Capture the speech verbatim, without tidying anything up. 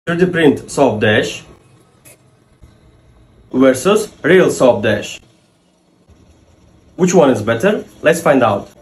three D print soap dash versus real soap dash. Which one is better? Let's find out.